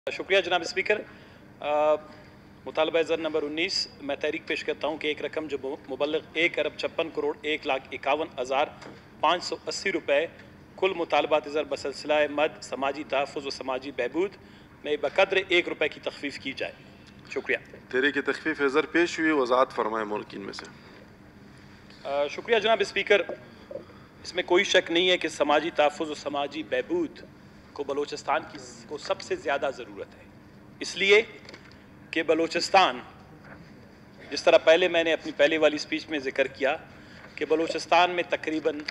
शुक्रिया जनाब स्पीकर। मुतालबा नंबर 19 मैं तहरीक पेश करता हूँ कि एक रकम जो मुबल्लिग 1,56,01,51,580 रुपये कुल मुतालबात ज़र बसिलसिला मद समाजी तहफ़्फ़ुज़ व समाजी बहबूद में बक़द्र ₹1 की तख़फ़ीफ़ की जाए। शुक्रिया। तहरीक तख़फ़ीफ़ ज़र पेश हुई, वज़ाहत फरमाएं मुल्किन में से। शुक्रिया जनाब स्पीकर। इसमें कोई शक नहीं है कि समाजी तहफ़्फ़ुज़ व समाजी बहबूद को बलोचिस्तान को सबसे ज़्यादा ज़रूरत है, इसलिए कि बलोचिस्तान, जिस तरह पहले मैंने अपनी पहले वाली स्पीच में ज़िक्र किया कि बलोचिस्तान में तकरीबन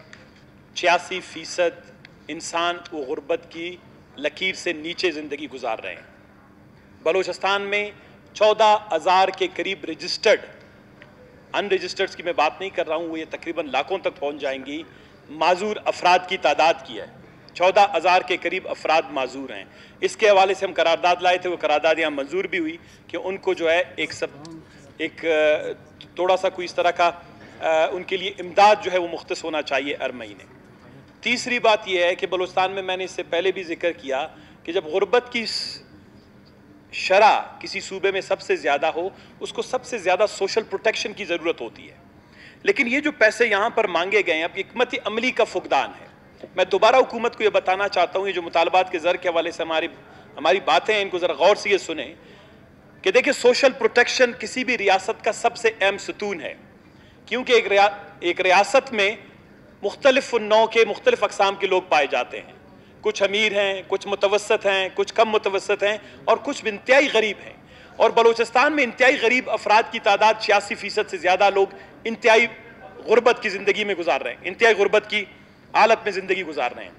86% इंसान वो गुर्बत की लकीर से नीचे ज़िंदगी गुजार रहे हैं। बलोचिस्तान में 14,000 के करीब रजिस्टर्ड, अनरजिस्टर्ड की मैं बात नहीं कर रहा हूँ, वो ये तकरीबन लाखों तक पहुँच जाएंगी, माजूर अफराद की तादाद की है। 14,000 के करीब अफराद माजूर हैं। इसके हवाले से हम करारदाद लाए थे, वो करारदाद यहाँ मंजूर भी हुई कि उनको जो है एक थोड़ा सा कोई इस तरह का उनके लिए इमदाद जो है वो मुख्तस होना चाहिए हर महीने। तीसरी बात यह है कि बलूचिस्तान में मैंने इससे पहले भी जिक्र किया कि जब गुर्बत की शरह किसी सूबे में सबसे ज़्यादा हो, उसको सबसे ज़्यादा सोशल प्रोटेक्शन की ज़रूरत होती है। लेकिन ये जो पैसे यहाँ पर मांगे गए हैं, अब हिकमत अमली का फुकदान है। मैं दोबारा हुकूमत को ये बताना चाहता हूँ, ये जो मुतालबात के ज़र के हवाले से हमारी बातें हैं, इनको ज़रा गौर से ये सुने कि देखिए, सोशल प्रोटेक्शन किसी भी रियासत का सबसे अहम सतून है, क्योंकि एक रियासत में मुख्तलिफ नौ के मुख्तलिफ अक़साम के लोग पाए जाते हैं। कुछ अमीर हैं, कुछ मुतवसत हैं, कुछ कम मुतवसत हैं और कुछ इंतहाई गरीब हैं। और बलूचिस्तान में इंतहाई गरीब अफराद की तादाद 86% से ज़्यादा लोग इंतहाई गुर्बत की ज़िंदगी में गुजार रहे हैं, इंतहाई गुर्बत की हालत में ज़िंदगी गुजार रहे हैं।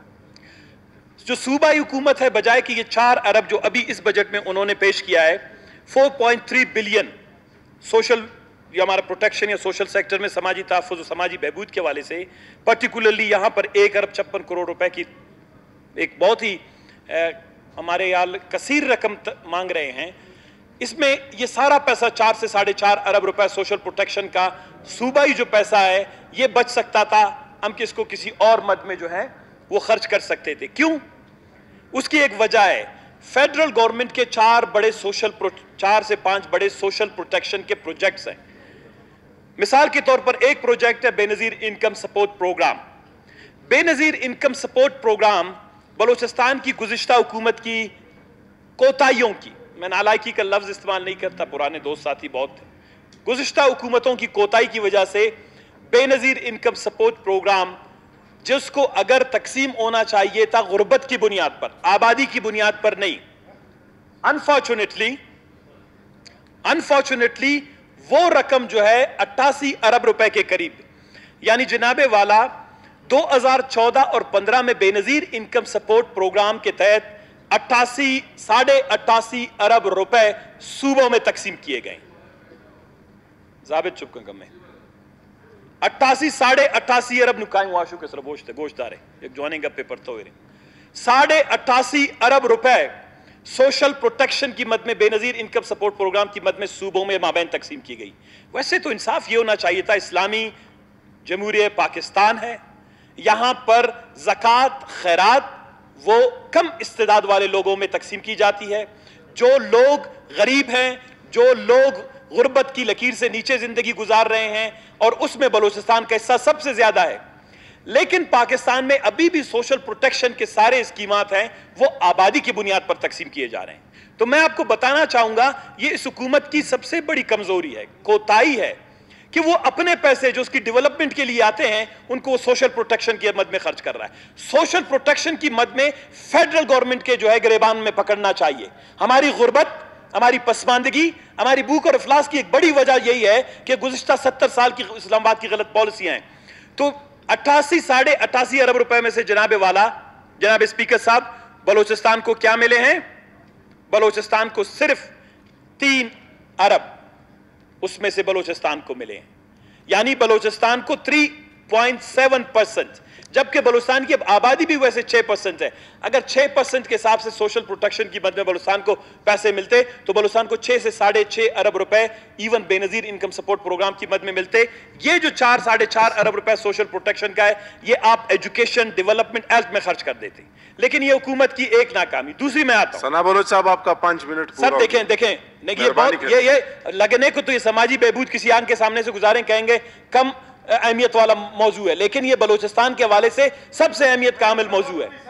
जो सूबाई हुकूमत है, बजाय कि ये 4 अरब जो अभी इस बजट में उन्होंने पेश किया है, 4.3 बिलियन सोशल या हमारा प्रोटेक्शन या सोशल सेक्टर में समाजी तहफ़्फ़ुज़ समाजी बहबूद के हवाले से, पर्टिकुलरली यहाँ पर 1,56 करोड़ रुपए की एक बहुत ही हमारे यहाँ कसीर रकम मांग रहे हैं। इसमें ये सारा पैसा 4 से 4.5 अरब रुपए सोशल प्रोटेक्शन का सूबाई जो पैसा है, ये बच सकता था। हम किसको किसी और मद में जो है वो खर्च कर सकते थे। क्यों? उसकी एक वजह है, फेडरल गवर्नमेंट के 4 से 5 बड़े सोशल प्रोटेक्शन के प्रोजेक्ट्स हैं। मिसाल के तौर पर एक प्रोजेक्ट है Benazir income support programme. Benazir income support programme Balochistan की गुज़िश्ता हुकूमत की कोताहियों की, मैं नालायकी का लफ्ज इस्तेमाल नहीं करता, पुराने दोस्त साथी बहुत थे, गुज़िश्ता हुकूमतों की कोताही की वजह से बेनजीर इनकम सपोर्ट प्रोग्राम, जिसको अगर तकसीम होना चाहिए था गुर्बत की बुनियाद पर, आबादी की बुनियाद पर नहीं, अनफॉर्चुनेटली वो रकम जो है 88 अरब रुपए के करीब, यानी जनाबे वाला 2014 और 15 में बेनजीर इनकम सपोर्ट प्रोग्राम के तहत 88 अरब रुपए सूबों में तकसीम किए गए। जाबित चुप में 88 अरब नुकाई वाशु के सर गोश्तदारे एक जॉइनिंग अप पेपर तो 88 अरब रुपए सोशल प्रोटेक्शन की मद में बेनजीर इनकम सपोर्ट प्रोग्राम की मद में सूबों में माबैन तकसीम की गई। वैसे तो इंसाफ ये होना चाहिए था, इस्लामी जमहूरियत पाकिस्तान है, यहां पर ज़कात खैरात वो कम इस्तेदाद वाले लोगों में तकसीम की जाती है। जो लोग गरीब हैं, जो लोग गुर्बत की लकीर से नीचे जिंदगी गुजार रहे हैं, और उसमें बलूचिस्तान का हिस्सा सबसे ज्यादा है। लेकिन पाकिस्तान में अभी भी सोशल प्रोटेक्शन के सारे स्कीमात हैं, वो आबादी की बुनियाद पर तकसीम किए जा रहे हैं। तो मैं आपको बताना चाहूंगा, ये इस हुकूमत की सबसे बड़ी कमजोरी है, कोताही है, कि वो अपने पैसे जो उसकी डेवलपमेंट के लिए आते हैं, उनको सोशल प्रोटेक्शन की मद में खर्च कर रहा है। सोशल प्रोटेक्शन की मद में फेडरल गवर्नमेंट के जो है गिरेबान में पकड़ना चाहिए। हमारी गुर्बत, हमारी पसमानदगी, हमारी भूख और अफलास की एक बड़ी वजह यही है कि गुज़िश्ता 70 साल की इस्लामाबाद की गलत पॉलिसियां हैं। तो 88 अरब रुपए में से जनाब स्पीकर साहब, बलूचिस्तान को क्या मिले हैं? बलूचिस्तान को सिर्फ 3 अरब उसमें से बलूचिस्तान को मिले हैं। यानी बलूचिस्तान को 2.7%, जबकि बलूचिस्तान की आबादी भी वैसे 6% है। अगर 6% के हिसाब से सोशल प्रोटेक्शन की मद में बलूचिस्तान को पैसे मिलते तो बलूचिस्तान को 6 से 6.5 अरब रुपए even Benazir income support programme की मद में मिलते। ये जो 4-4.5 अरब रुपए सोशल प्रोटेक्शन का है, ये आप एजुकेशन, डेवलपमेंट, हेल्थ में खर्च कर देते। लेकिन ये हुकूमत की एक नाकामी। दूसरी मैं आता हूं। सना बलोच साहब, आपका 5 मिनट पूरा। सर देखें, ये बहुत ये लगने को तो ये समाजी बहबूद किसी आंख के सामने से गुजारें कहेंगे कम अहमियत वाला मौजू है, लेकिन ये बलूचिस्तान के हवाले से सबसे अहमियत का आमिल मौजू है।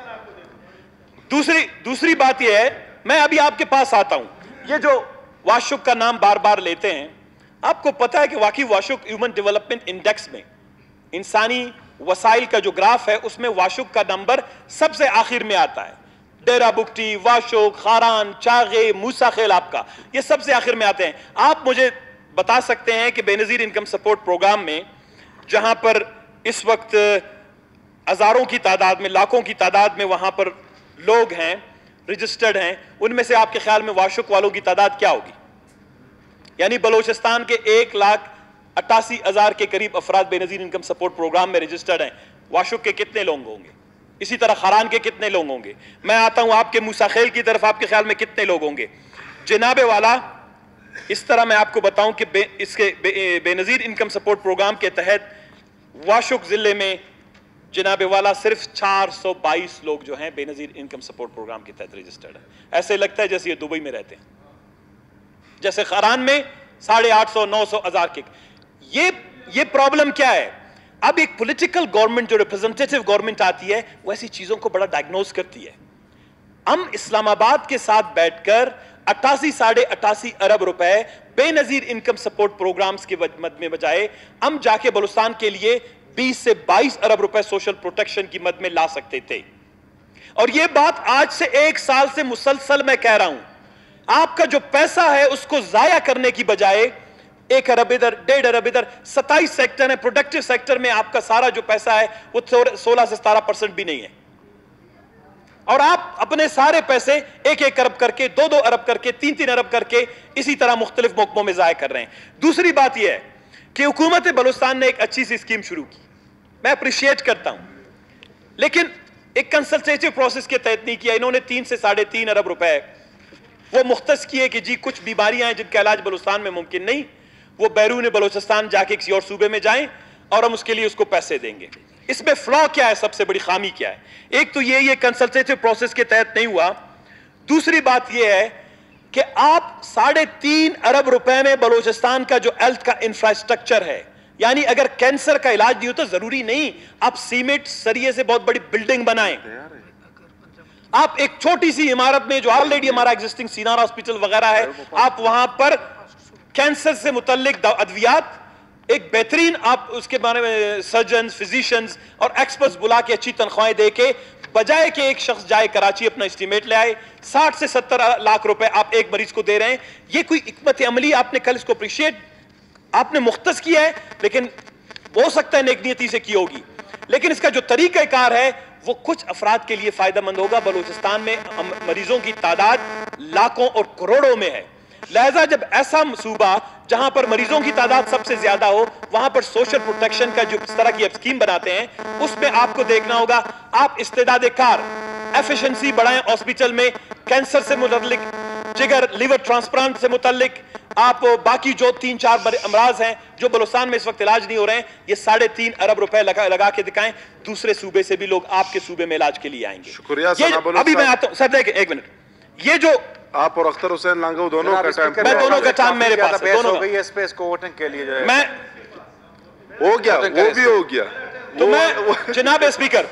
दूसरी बात ये है, मैं अभी आपके पास आता हूं, ये जो वाशुक का नाम बार बार लेते हैं, आपको पता है कि वाकई वाशुक ह्यूमन डेवलपमेंट इंडेक्स में इंसानी वसाइल का जो ग्राफ है उसमें वाशुक का नंबर सबसे आखिर में आता है। डेरा बुगटी, वाशुक, खारान, चागे, मूसा खेल, आपका ये सबसे आखिर में आते हैं। आप मुझे बता सकते हैं कि बेनजीर इनकम सपोर्ट प्रोग्राम में जहां पर इस वक्त हजारों की तादाद में, लाखों की तादाद में वहां पर लोग हैं, रजिस्टर्ड हैं, उनमें से आपके ख्याल में वाशुक वालों की तादाद क्या होगी? यानी बलूचिस्तान के 1,88,000 के करीब अफराद बेनजीर इनकम सपोर्ट प्रोग्राम में रजिस्टर्ड हैं। वाशुक के कितने लोग होंगे? इसी तरह खारान के कितने लोग होंगे? मैं आता हूं आपके मूसा खेल की तरफ, आपके ख्याल में कितने लोग होंगे? जनाबे वाला, इस तरह मैं आपको बताऊं कि इसके बेनजीर इनकम सपोर्ट प्रोग्राम के तहत वाशुक जिले में जनाबे वाला सिर्फ 422 लोग जो हैं बेनजीर इनकम सपोर्ट प्रोग्राम के तहत रजिस्टर्ड है। ऐसे लगता है जैसे ये दुबई में रहते हैं। जैसे खरान में 850, 900, 1000 के। ये प्रॉब्लम क्या है? अब एक पॉलिटिकल गवर्नमेंट जो रिप्रेजेंटेटिव गवर्नमेंट आती है वो ऐसी चीजों को बड़ा डायग्नोज करती है। हम इस्लामाबाद के साथ बैठकर 88-88 अरब रुपए बेनजीर इनकम सपोर्ट प्रोग्राम्स के मद में बजाय हम जाके बलूचिस्तान के लिए 20 से 22 अरब रुपए सोशल प्रोटेक्शन की मद में ला सकते थे। और यह बात आज से 1 साल से मुसलसल मैं कह रहा हूं। आपका जो पैसा है उसको जाया करने की बजाय 1 अरब इधर, 1.5 अरब इधर, 27 सेक्टर है, प्रोडक्टिव सेक्टर में आपका सारा जो पैसा है वो 16 से 17% भी नहीं है। और आप अपने सारे पैसे 1-1 अरब करके, 2-2 अरब करके, 3-3 अरब करके इसी तरह मुख्तलिफ मौकों में जाया कर रहे हैं। दूसरी बात यह है कि हुकूमत बलूचिस्तान ने एक अच्छी सी स्कीम शुरू की, मैं अप्रिशिएट करता हूं, लेकिन एक कंसल्टेटिव प्रोसेस के तहत नहीं किया। इन्होंने 3 से 3.5 अरब रुपए वो मुख्तस किए कि जी कुछ बीमारियां हैं जिनका इलाज बलूचिस्तान में मुमकिन नहीं, वो बैरून बलूचिस्तान जाके किसी और सूबे में जाएं और हम उसके लिए उसको पैसे देंगे। इसमें फ्लॉ क्या है? सबसे बड़ी खामी क्या है? एक तो ये कंसल्टेटिव प्रोसेस के तहत नहीं हुआ। दूसरी बात ये है कि आप 3.5 अरब रुपए में बलूचिस्तान का जो हेल्थ का इंफ्रास्ट्रक्चर है, यानी अगर कैंसर का इलाज नहीं होता, जरूरी नहीं आप सीमेंट सरिये से बहुत बड़ी बिल्डिंग बनाएं। आप एक छोटी सी इमारत में जो ऑलरेडी हमारा एग्जिस्टिंग सीनार हॉस्पिटल वगैरह है, आप वहां पर कैंसर से मुतल्लिक अद्वियात, एक बेहतरीन आप उसके बारे में सर्जन, फिजिशियंस और एक्सपर्ट्स बुला के अच्छी तनख्वाहें दे के, बजाय कि एक शख्स जाए कराची अपना एस्टीमेट ले आए, 60 से 70 लाख रुपए आप एक मरीज को दे रहे हैं। ये कोई हिकमत अमली आपने कल इसको अप्रिशिएट आपने मुख्तस किया है, लेकिन हो सकता है नेक नियती से की होगी, लेकिन इसका जो तरीक़ाकार है वो कुछ अफराद के लिए फायदेमंद होगा। बलूचिस्तान में मरीजों की तादाद लाखों और करोड़ों में है, लिहाजा जब ऐसा सूबा जहां पर मरीजों की तादाद सबसे ज्यादा हो, वहां पर सोशल प्रोटेक्शन का जो इस तरह की स्कीम बनाते हैं, उसमें आपको देखना होगा आप इस्तेदाद कार, एफिशिएंसी बढ़ाएं हॉस्पिटल में, कैंसर से मुतल्लिक, जिगर, लिवर ट्रांसप्लांट से मुतल्लिक, आप बाकी जो 3-4 अमराज हैं जो बलूचिस्तान में इस वक्त इलाज नहीं हो रहे हैं, ये 3.5 अरब रुपए लगा के दिखाएं। दूसरे सूबे से भी लोग आपके सूबे में इलाज के लिए आएंगे। शुक्रिया। अभी मैं आता हूं सर, देखिए 1 मिनट, ये जो आप और अख्तर हुसैन लांगो दोनों का टाइम, मैं दोनों का टाइम मेरे पास है, दोनों हो गई है स्पेस को वोटिंग के लिए जो है, मैं हो गया, वो भी हो गया। तो मैं जनाब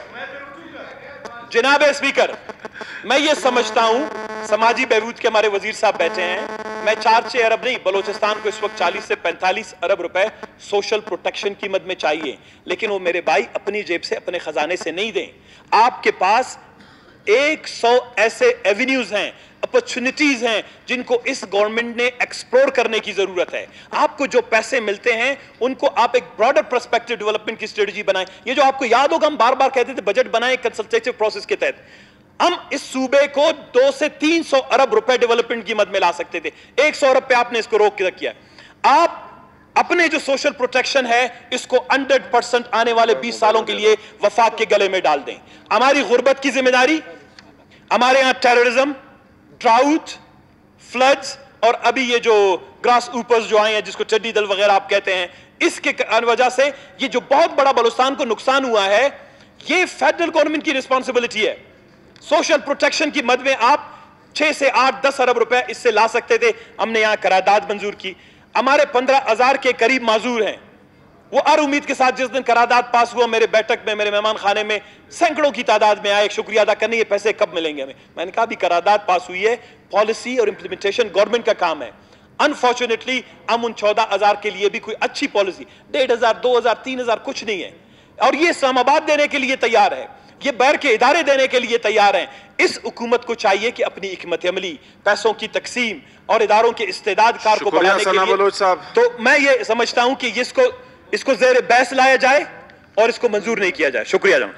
स्पीकर, मैं ये समझता हूं समाजी बहबूद के हमारे वजीर साहब बैठे हैं, मैं 4-6 अरब नहीं, बलूचिस्तान को इस वक्त 40 से 45 अरब रुपए सोशल प्रोटेक्शन की मद में चाहिए, लेकिन वो मेरे भाई अपनी जेब से, अपने खजाने से नहीं दें। आपके पास 100 ऐसे एवेन्यूज हैं, अपॉर्चुनिटीज हैं जिनको इस गवर्नमेंट ने एक्सप्लोर करने की जरूरत है। आपको जो पैसे मिलते हैं उनको आप एक ब्रॉडर पर्सपेक्टिव डेवलपमेंट की स्ट्रेटजी बनाएं। ये जो आपको याद होगा हम बार बार कहते थे बजट बनाएं कंसल्टेटिव प्रोसेस के तहत, हम इस सूबे को 200 से 300 अरब रुपए डेवलपमेंट की मद में ला सकते थे। 100 अरब पे आपने इसको रोक के किया। आप अपने जो सोशल प्रोटेक्शन है इसको 100% आने वाले 20 सालों के लिए वफाक के गले में डाल दें। हमारी गुर्बत की जिम्मेदारी, हमारे यहां टेररिज्म, ड्राउट, फ्लड्स और अभी ये जो ग्रास ऊपर्स जो आए हैं जिसको चड्डी दल वगैरह आप कहते हैं, इसके वजह से ये जो बहुत बड़ा बलूचिस्तान को नुकसान हुआ है, ये फेडरल गवर्नमेंट की रिस्पॉन्सिबिलिटी है। सोशल प्रोटेक्शन की मद में आप 6 से 8-10 अरब रुपए इससे ला सकते थे, हमने यहां करारदाद मंजूर की। हमारे 15,000 के करीब माजूर हैं, वो हर उम्मीद के साथ जिस दिन करारदाद पास हुआ मेरे बैठक में, मेरे मेहमान खाने में सैकड़ों की तादाद में आए, शुक्रिया अदा करने, ये पैसे कब मिलेंगे हमें। मैंने कहा अभी करारदाद पास हुई है, पॉलिसी और इंप्लीमेंटेशन गवर्नमेंट का काम है। अनफॉर्चुनेटली हम उन 14,000 के लिए भी कोई अच्छी पॉलिसी 1,500, 2,000, 3,000 कुछ नहीं है, और ये इस्लामाबाद देने के लिए तैयार है, ये बैर के इदारे देने के लिए तैयार हैं। इस हुकूमत को चाहिए कि अपनी हिकमत अमली, पैसों की तकसीम और इदारों के इस्तेदाद कार को बढ़ाने के लिए, तो मैं ये समझता हूं कि इसको ज़ेर बहस लाया जाए और इसको मंजूर नहीं किया जाए। शुक्रिया जनाब।